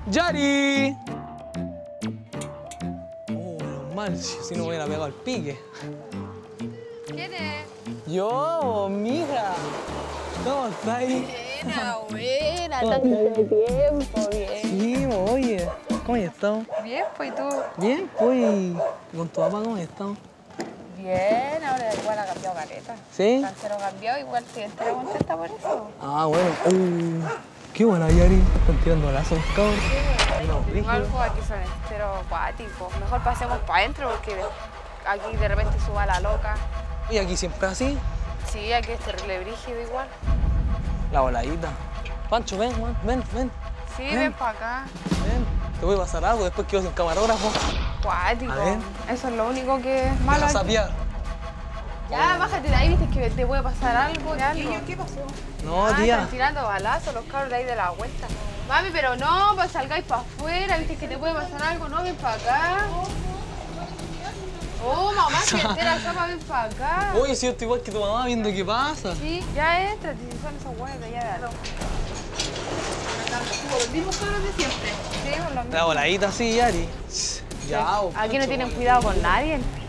¡Yari! Oh, menos mal, si no hubiera pegado el pique. ¿Quién es? Yo, mija. ¿Cómo estás? Buena, tanto tiempo, bien. Sí, oye. ¿Cómo has estado? Bien, pues, ¿y tú? Bien, pues. ¿Y con tu papá cómo has estado? Bien, ahora igual ha cambiado caleta. ¿Sí? Cancero cambió, igual estoy entera contenta por eso. Ah, bueno. Qué buena, Yari. Están tirando lazos, cabrón. No, Igual rígido. pues aquí son enteros acuáticos. Mejor pasemos para adentro porque aquí de repente suba la loca. ¿Y aquí siempre así? Sí, aquí es terrible brígido igual. La voladita. Pancho, ven, Juan. Ven. Sí, ven para acá. Ven. Te voy a pasar algo, después quedo sin camarógrafo. Acuático. A ver. Eso es lo único que es malo. Vas a aquí. sapear. Ya, bájate de ahí, viste que te puede pasar algo. ¿Qué pasó? No, tía. Están tirando balazos los cabros de ahí de la vuelta. Mami, pero no, pues salgáis para afuera, viste que te puede pasar algo, no, ven para acá. Oh, mamá, que entera chapa, ven para acá. Oye, si yo estoy igual que tu mamá viendo qué pasa. Sí, ya entra, si son esos huevos de allá de adentro. Los mismos cabros de siempre. Sí, los mismos. La voladita así, Yari. Ya, Aquí no tienen cuidado con nadie.